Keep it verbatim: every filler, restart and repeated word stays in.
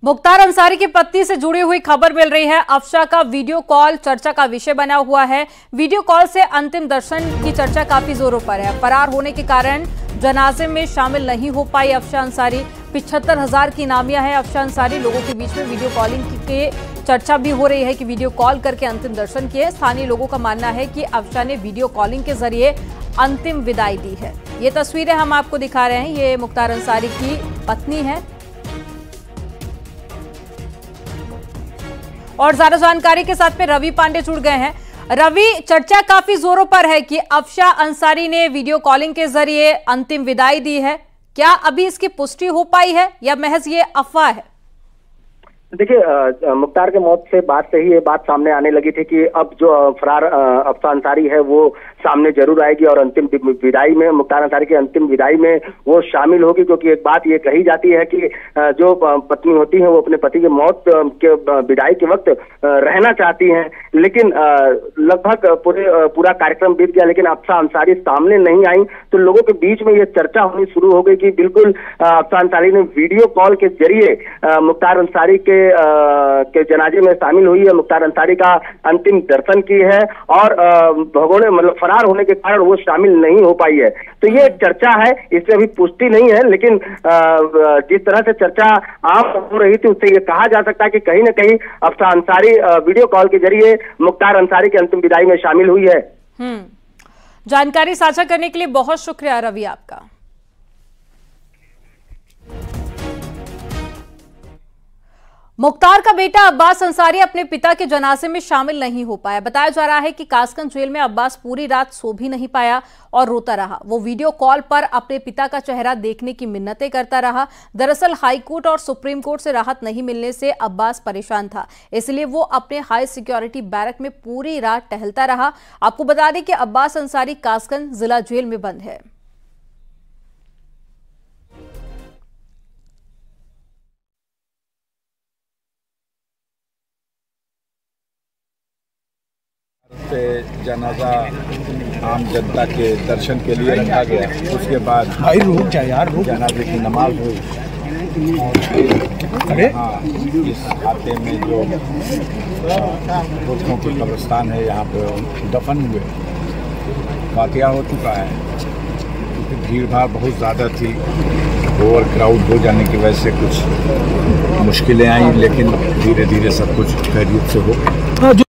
मुख्तार अंसारी की पत्नी से जुड़ी हुई खबर मिल रही है। अफशा का वीडियो कॉल चर्चा का विषय बना हुआ है। वीडियो कॉल से अंतिम दर्शन की चर्चा काफी जोरों पर है। फरार होने के कारण जनाजे में शामिल नहीं हो पाई अफशा अंसारी। पिछहत्तर हजार की नामिया है अफशा अंसारी। लोगों के बीच में वीडियो कॉलिंग के चर्चा भी हो रही है कि वीडियो कॉल करके अंतिम दर्शन किए। स्थानीय लोगों का मानना है कि अफशा ने वीडियो कॉलिंग के जरिए अंतिम विदाई दी है। ये तस्वीरें हम आपको दिखा रहे हैं। ये मुख्तार अंसारी की पत्नी है और ज्यादा जानकारी के साथ में रवि पांडे जुड़ गए हैं। रवि, चर्चा काफी जोरों पर है कि अफशा अंसारी ने वीडियो कॉलिंग के जरिए अंतिम विदाई दी है। क्या अभी इसकी पुष्टि हो पाई है या महज ये अफवाह है? देखिए, मुख्तार के मौत से बाद से ही ये बात सामने आने लगी थी कि अब जो फरार अफशा अंसारी है वो सामने जरूर आएगी और अंतिम विदाई में, मुख्तार अंसारी की अंतिम विदाई में वो शामिल होगी। क्योंकि एक बात ये कही जाती है कि जो पत्नी होती है वो अपने पति की मौत के विदाई के वक्त रहना चाहती हैं, लेकिन लगभग पूरे पूरा कार्यक्रम बीत गया लेकिन अफशा अंसारी सामने नहीं आई। तो लोगों के बीच में ये चर्चा होनी शुरू हो गई कि बिल्कुल अफशा अंसारी ने वीडियो कॉल के जरिए मुख्तार अंसारी के के जनाजे में शामिल हुई है, मुख्तार अंसारी का अंतिम दर्शन की है और भगोड़े मतलब फरार होने के कारण वो शामिल नहीं हो पाई है। तो ये चर्चा है, इससे अभी पुष्टि नहीं है, लेकिन जिस तरह से चर्चा आम हो रही थी उससे ये कहा जा सकता है कि कहीं ना कहीं अफशा अंसारी वीडियो कॉल के जरिए मुख्तार अंसारी की अंतिम विदाई में शामिल हुई है। हम्म जानकारी साझा करने के लिए बहुत शुक्रिया रवि आपका। मुख्तार का बेटा अब्बास अंसारी अपने पिता के जनाजे में शामिल नहीं हो पाया। बताया जा रहा है कि कासगंज जेल में अब्बास पूरी रात सो भी नहीं पाया और रोता रहा। वो वीडियो कॉल पर अपने पिता का चेहरा देखने की मिन्नतें करता रहा। दरअसल हाईकोर्ट और सुप्रीम कोर्ट से राहत नहीं मिलने से अब्बास परेशान था, इसलिए वो अपने हाई सिक्योरिटी बैरक में पूरी रात टहलता रहा। आपको बता दें कि अब्बास अंसारी कासगंज जिला जेल में बंद है। पे जनाजा आम जनता के दर्शन के लिए रखा गया। उसके बाद भाई रुक जा यार, रुक। जनाजे की नमाज हुई। अरे हाँ, इस खाते में जो पुरखों की कब्रिस्तान है यहाँ पे दफन हुए, वाक़या हो चुका है। क्योंकि भीड़ भाड़ बहुत ज़्यादा थी, ओवर क्राउड हो जाने की वजह से कुछ मुश्किलें आई, लेकिन धीरे धीरे सब कुछ खैरियत से हो।